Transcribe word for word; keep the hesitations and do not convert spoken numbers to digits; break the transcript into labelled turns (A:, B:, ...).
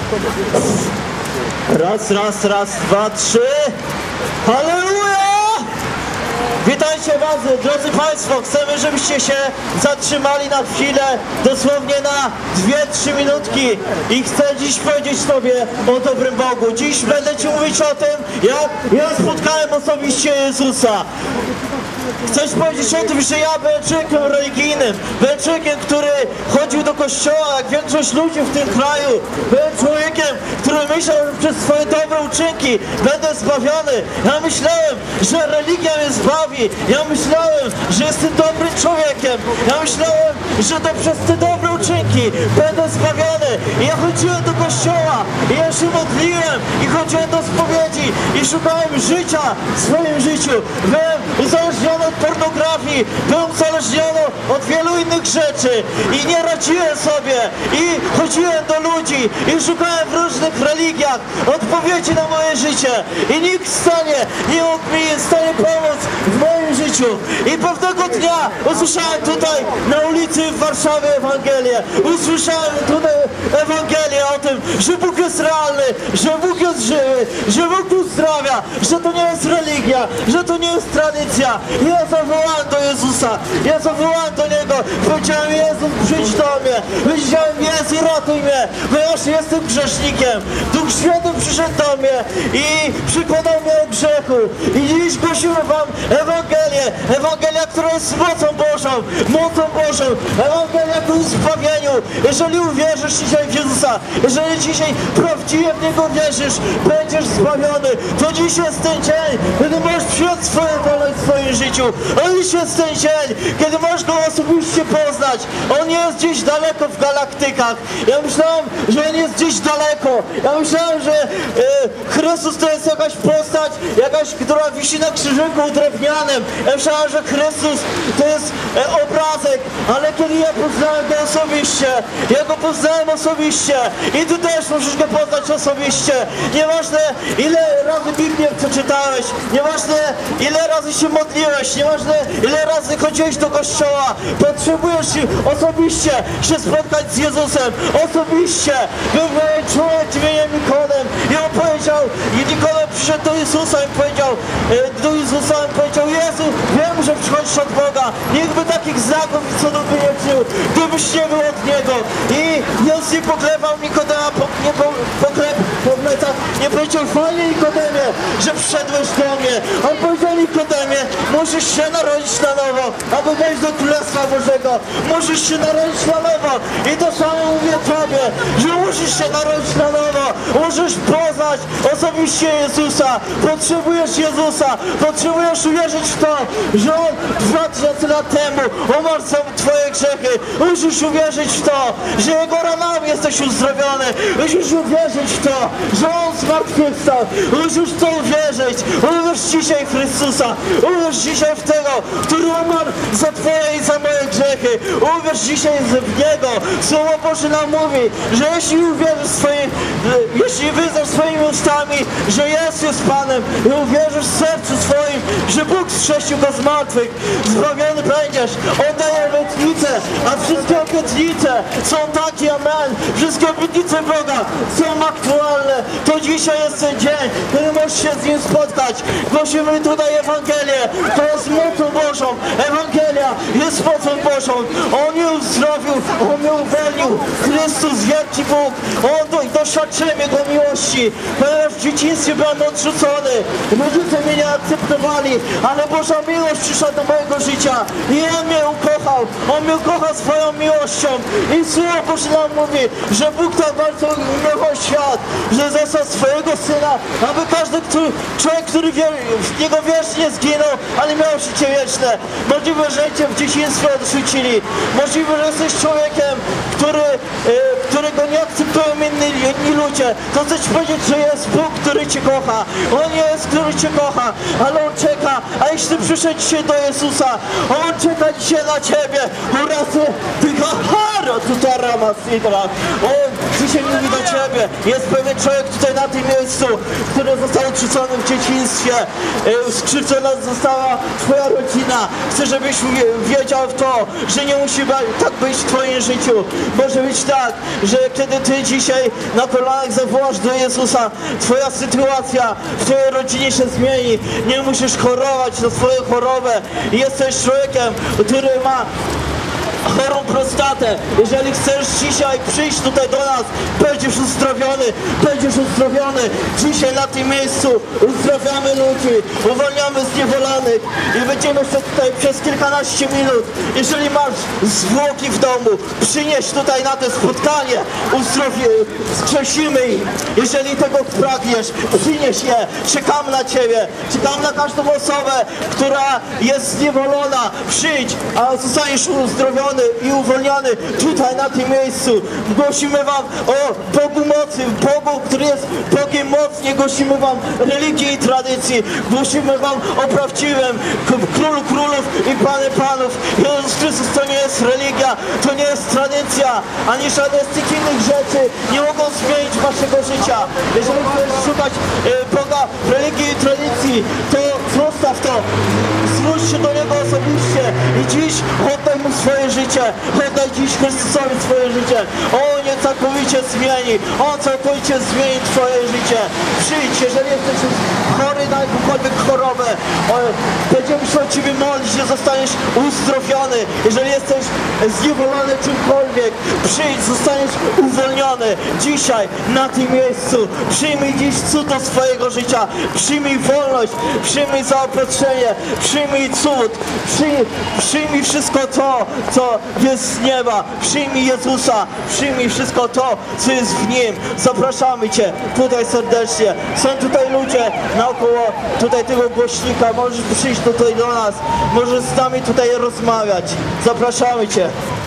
A: Raz, raz, raz, dwa, trzy. Halleluja! Witajcie was, drodzy Państwo. Chcemy, żebyście się zatrzymali na chwilę, dosłownie na dwie, trzy minutki. I chcę dziś powiedzieć Tobie o dobrym Bogu. Dziś będę Ci mówić o tym, jak ja spotkałem osobiście Jezusa. Chcę Ci powiedzieć o tym, że ja byłem człowiekiem religijnym, byłem człowiekiem, który chodził do kościoła, jak większość ludzi w tym kraju. Byłem człowiekiem, który myślał, że przez swoje dobre uczynki będę zbawiony. Ja myślałem, że religia mnie zbawi. Ja myślałem, że jestem dobrym człowiekiem. Ja myślałem, że to przez te dobre uczynki będę zbawiony. I ja chodziłem do kościoła, i ja się modliłem, i chodziłem do spowiedzi, i szukałem życia w swoim życiu. Byłem uzależniony od pornografii, byłem uzależniony od wielu innych rzeczy i nie radziłem sobie i chodziłem do ludzi i szukałem w różnych religiach odpowiedzi na moje życie i nikt w stanie nie mógł mi w stanie pomóc w moim życiu. I pewnego dnia usłyszałem tutaj na ulicy w Warszawie Ewangelię, usłyszałem tutaj Ewangelię o tym, że Bóg jest realny, że Bóg jest żywy, że Bóg uzdrawia, że to nie jest religia, że to nie jest tradycja. Ja zawołałem do Jezusa, ja zawołałem do Niego, powiedziałem: Jezus, przyjdź do mnie, powiedziałem: Jezu, ratuj mnie, bo ja już jestem grzesznikiem. Duch Święty przyszedł do mnie i przekonał mnie o grzechu. I dziś głosimy wam Ewangelię, Ewangelia, która jest mocą Bożą, mocą Bożą, Ewangelia ku zbawieniu. Jeżeli uwierzysz dzisiaj w Jezusa, jeżeli dzisiaj prawdziwie w Niego wierzysz, będziesz zbawiony. To dziś jest ten dzień, kiedy możesz przyjąć swoją wolę w swoim życiu. On dziś jest ten dzień, kiedy możesz Go osobiście poznać. On nie jest gdzieś daleko w galaktykach. Ja myślałem, że On jest gdzieś daleko. Ja myślałem, że e, Chrystus to jest jakaś postać, jakaś, która wisi na krzyżyku drewnianym. Ja myślałem, że Chrystus to jest e, obrazek, ale kiedy ja poznałem Go osobiście, ja Go poznałem osobiście i Ty też musisz Go poznać osobiście. Nieważne, ile razy Biblię przeczytałeś, nieważne, ile razy się modliłeś, nieważne, ile razy chodziłeś do kościoła, potrzebujesz osobiście się spotkać z Jezusem, osobiście. Był człowiek imieniem Nikodem i on powiedział, i Nikodem przyszedł do Jezusa i powiedział, do Jezusa i powiedział: Jezu, wiem, że przychodzisz od Boga, nikt by takich znaków i cudów by nie czynił, gdybyś nie był od Niego. I Jezus nie poklepał Nikodema, po, nie po, poklep, po plecach, nie powiedział: fajnie, Nikodemie, że przyszedłeś do mnie. On powiedział: Nikodemie, musisz się narodzić na nowo, aby wejść do Królestwa Bożego. Musisz się narodzić na nowo. I to samo mówię Tobie, że musisz się narodzić na nowo. Musisz poznać osobiście Jezusa. Potrzebujesz Jezusa. Potrzebujesz uwierzyć w to, że On dwa tysiące lat temu umarł za Twoje grzechy. Musisz uwierzyć w to, że Jego ranami jesteś uzdrowiony. Musisz uwierzyć w to, że On zmartwychwstał. Musisz w to uwierzyć. Uwierz dzisiaj w Chrystusa. Uwierz dzisiaj w tego, który umarł za Twoje i za moje grzechy. Uwierz dzisiaj w Niego. Słowo Boże nam mówi, że jeśli uwierzysz swoim, jeśli wyznasz swoimi ustami, że Jezus jest Panem, i uwierzysz w sercu swoim, że Bóg wskrzesił Go z martwych, zbawiony będziesz. On daje obietnice, a wszystkie obietnice są takie, amen. Wszystkie obietnice Boga są aktualne. To dzisiaj jest ten dzień, kiedy możesz się z Nim spotkać. Głosimy tutaj Ewangelię. To jest mocą Bożą. Ewangelia jest mocą Bożą. On mnie uzdrowił, On mnie uwolnił. Chrystus, wielki Bóg. On do, doświadczyłem Jego miłości. Ponieważ w dzieciństwie byłem odrzucony. Rodzice mnie nie akceptowali, ale Boża miłość przyszła do mojego życia. I On mnie ukochał. On mnie ukochał swoją miłością. I Słowo Boże nam mówi, że Bóg tak bardzo umiłował świat, że zesłał swojego Syna, aby każdy który, człowiek, który wie, w Niego wierzy, nie zginął, ale miał życie wieczne. Możliwe, że Cię w dzieciństwie odrzucili. Możliwe, że jesteś człowiekiem, który, y, którego nie akceptują inni, inni ludzie. To chcę Ci powiedzieć, że jest Bóg, który Cię kocha. On jest, który Cię kocha, ale On czeka. A jeśli przyszedł dzisiaj do Jezusa, On czeka dzisiaj na Ciebie. Urazy, tylko haro, tu ta rama sidra. On dzisiaj mówi do Ciebie. Jest pewien człowiek tutaj na tym miejscu, który został odrzucony w dzieciństwie. E, Skrzywdzona została Twoja rodzina. Chcę, żebyś wiedział w to, że nie musi tak być w Twoim życiu. Może być tak, że kiedy Ty dzisiaj na kolanach zawołasz do Jezusa, Twoja sytuacja w Twojej rodzinie się zmieni. Nie musisz chorować na swoją chorobę. Jesteś człowiekiem, który ma chorą prostatę. Jeżeli chcesz dzisiaj przyjść tutaj do nas, będziesz uzdrowiony, będziesz uzdrowiony. Dzisiaj na tym miejscu uzdrawiamy ludzi, uwalniamy zniewolonych i będziemy jeszcze tutaj przez kilkanaście minut. Jeżeli masz zwłoki w domu, przynieś tutaj na to spotkanie, uzdrowi, skrzesimy ich. Jeżeli tego pragniesz, przynieś je. Czekam na Ciebie, czekam na każdą osobę, która jest zniewolona. Przyjdź, a zostaniesz uzdrowiony i uwolniony tutaj na tym miejscu. Głosimy Wam o Bogu mocy, Bogu, który jest Bogiem mocy. Nie głosimy Wam religii i tradycji. Głosimy Wam o prawdziwym Królu Królów i Panie Panów. Jezus Chrystus to nie jest religia, to nie jest tradycja, ani żadne z tych innych rzeczy nie mogą zmienić Waszego życia. Jeżeli chcesz szukać e, Boga w religii i tradycji, to zostaw to. Zwróć się do Niego osobiście i dziś oddaj Mu swoje życie. Oddaj dziś Chrystusowi swoje życie. On je całkowicie zmieni. On całkowicie zmieni Twoje życie. Przyjdź, jeżeli jesteś chory na jakąkolwiek chorobę. O, będziemy się o Ciebie modlić, że zostaniesz uzdrowiony. Jeżeli jesteś zniewolony czymkolwiek, przyjdź, zostaniesz uwolniony. Dzisiaj, na tym miejscu. Przyjmij dziś cud do swojego życia. Przyjmij wolność. Przyjmij zaopatrzenie. Przyjmij cud. Przyjmij, przyjmij wszystko to, co jest z nieba. Przyjmij Jezusa. Przyjmij wszystko to, co jest w Nim. Zapraszamy Cię tutaj serdecznie. Są tutaj ludzie naokoło tutaj tego głośnika. Możesz przyjść tutaj do nas. Możesz z nami tutaj rozmawiać. Zapraszamy Cię.